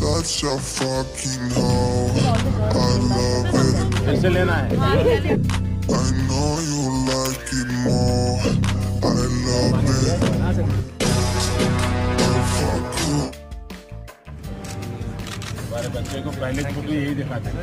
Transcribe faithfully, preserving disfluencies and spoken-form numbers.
such a fucking hoe. I love it. कैसे लेना है? I know you like it more. I love it. I fuck you. हमारे बच्चे को पहले फोटो यही दिखाते हैं।